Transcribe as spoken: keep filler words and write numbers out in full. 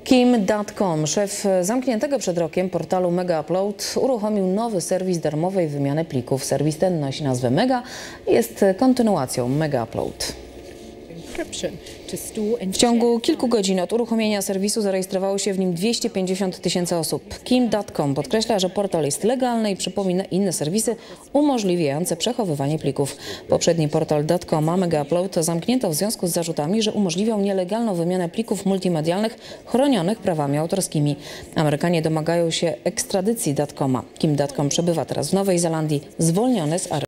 Kim kropka com, szef zamkniętego przed rokiem portalu Mega Upload, uruchomił nowy serwis darmowej wymiany plików. Serwis ten nosi nazwę Mega i jest kontynuacją Mega Upload. W ciągu kilku godzin od uruchomienia serwisu zarejestrowało się w nim dwieście pięćdziesiąt tysięcy osób. Kim kropka com podkreśla, że portal jest legalny i przypomina inne serwisy umożliwiające przechowywanie plików. Poprzedni portal .com Mega Upload zamknięto w związku z zarzutami, że umożliwiał nielegalną wymianę plików multimedialnych chronionych prawami autorskimi. Amerykanie domagają się ekstradycji .com. Kim kropka com przebywa teraz w Nowej Zelandii, zwolniony z aresztu.